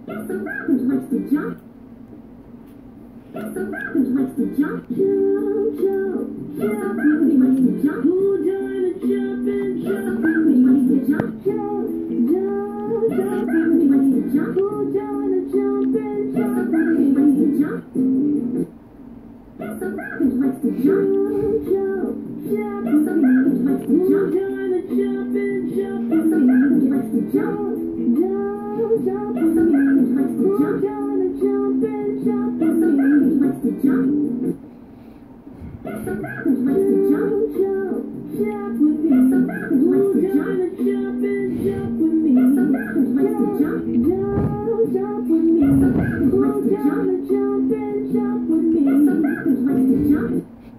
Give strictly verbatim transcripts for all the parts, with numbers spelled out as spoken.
So rapid likes to jump. So rapid likes to jump. Jump, jump. So rapid likes to jump. Who Jana jump and jump? So rapid likes to jump. Jump, jump. So rapid likes to jump. Who Jana jump and jump? So rapid likes to jump. So rapid likes to jump. Jump, jump. So rapid likes to jump. Jana jump and jump. So rapid likes to jump. Jump, jump. So rapid likes to jump. Jana jump and jump. So rapid likes to jump. So rapid likes to jump. Jump, jump with me. So rapid likes to jump. Jana jump and jump with me. So rapid likes to jump. Jump, jump with me. So rapid likes to jump. Jump and jump with me. So rapid likes to jump.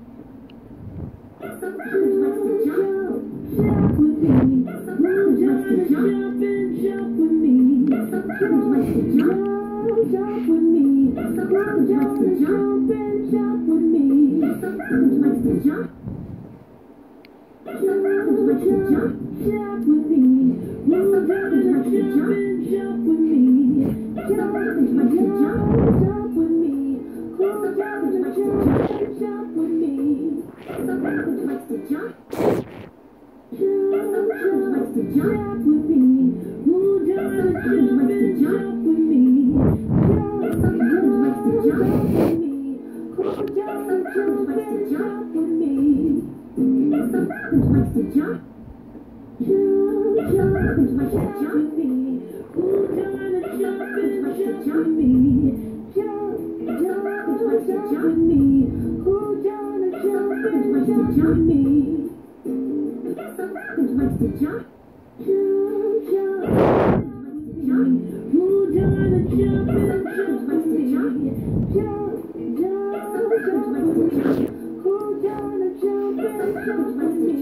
So rapid likes to jump. Jump with me. So rapid likes to jump and jump with me. So rapid likes to jump. Jump with me. So rapid likes to jump and jump with me. So rapid likes to jump. So rapid likes to jump. Jump with me. So rapid likes to jump and jump with me. So rapid likes to jump. Jump with me. So rapid likes to jump and jump with me. So rapid likes to jump. So rapid likes to jump with me. Who does jump and jump with me? So rapid likes to jump with me. Who does jump and jump with me? So rapid likes to jump. So rapid likes to jump with me. Who does jump and jump with me? Jump, so rapid likes to jump with me. Who does jump and jump with me? So rapid likes to jump. Jump, jump. Jump. Who does jump and jump with me? Jump, jump. So rapid likes to jump. Who does jump and jump with me?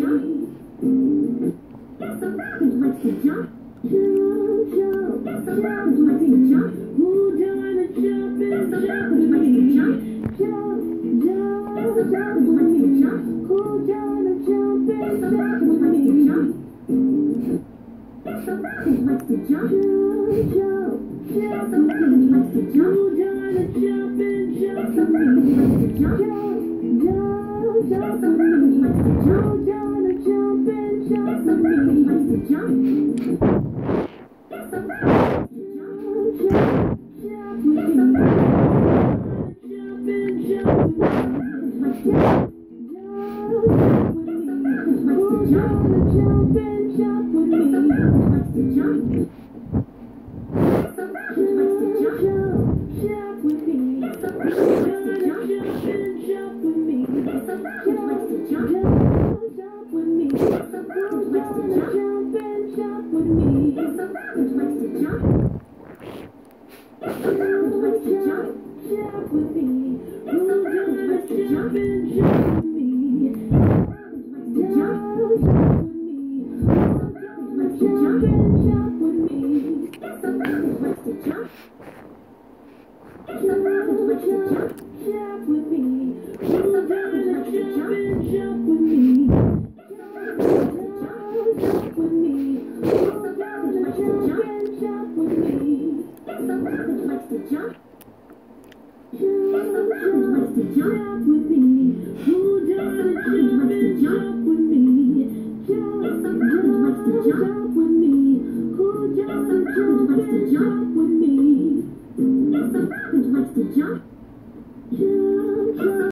So rapid likes to jump. Jump, jump. So rapid likes to jump. Who does jump and jump with me? Jump, jump. So rapid likes to jump. Who does jump and jump with me? Jump. So rapid likes to jump. Jump, jump. So rapid likes to jump. Who does jump and jump? So rapid likes to jump. Jump, jump. So rapid likes to jump. Who does jump and jump? So rapid likes to jump. So rapid likes to jump. Jump, jump with me. So rapid jump and jump with me. Likes to jump. Jump with me. So rapid likes to jump. Jump and jump with me. So rapid likes to jump. So rapid likes to jump. Jump with me. So rapid likes to jump. Jump and jump with me. So rapid likes to jump. Jump with me. So rapid likes to jump. Jump and jump with me. So rapid likes to jump. So rapid likes to jump. Jump with me. So rapid likes to jump and jump with me. So rapid likes to jump. Jump with me. So rapid likes to jump and jump with me. So rapid likes to jump. So rapid likes to jump. Jump with me. So rapid likes to jump and jump with me. So rapid likes to jump. Jump with me. So rapid likes to jump and jump with me. So rapid likes to jump. So rapid likes to jump with me. Who does jump and jump with me? Jump, so rapid likes to jump with me. Who does jump and jump with me? So rapid likes to jump.